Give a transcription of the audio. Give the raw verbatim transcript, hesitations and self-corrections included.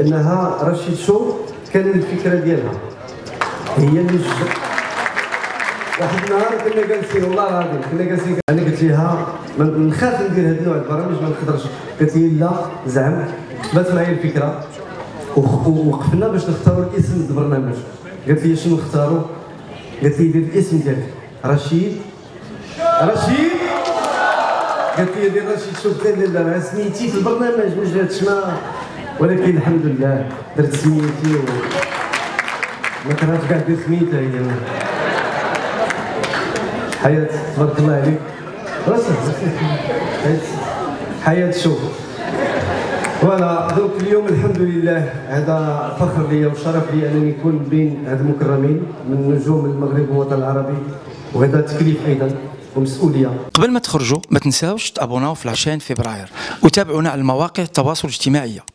لانها رشيد شو كان الفكره ديالها هي اللي واحد النهار كنا جالسين والله العظيم كنا جالسين انا قلت لها نخاف ندير هذا النوع البرامج ما نقدرش، قالت لي لا زعم ثبات معايا الفكره ووقفنا باش نختاروا الاسم البرنامج. قالت لي شنو نختاروا؟ قالت لي دير الاسم ديالك رشيد رشيد قالت لي دير رشيد شوف لا لا سميتي في البرنامج ما جاتش ما، ولكن الحمد لله درت سميتي و ما كرهتش كاع دير سميتها هي. حياة تبارك الله عليك راسك حياة شوف فوالا. دونك اليوم الحمد لله هذا فخر ليا وشرف لي انني نكون بين هاد المكرمين من نجوم المغرب والوطن العربي، وهذا تكليف ايضا ومسؤوليه. قبل ما تخرجوا ما تنساوش تابوناو في العشرين فبراير وتابعونا على مواقع التواصل الاجتماعي.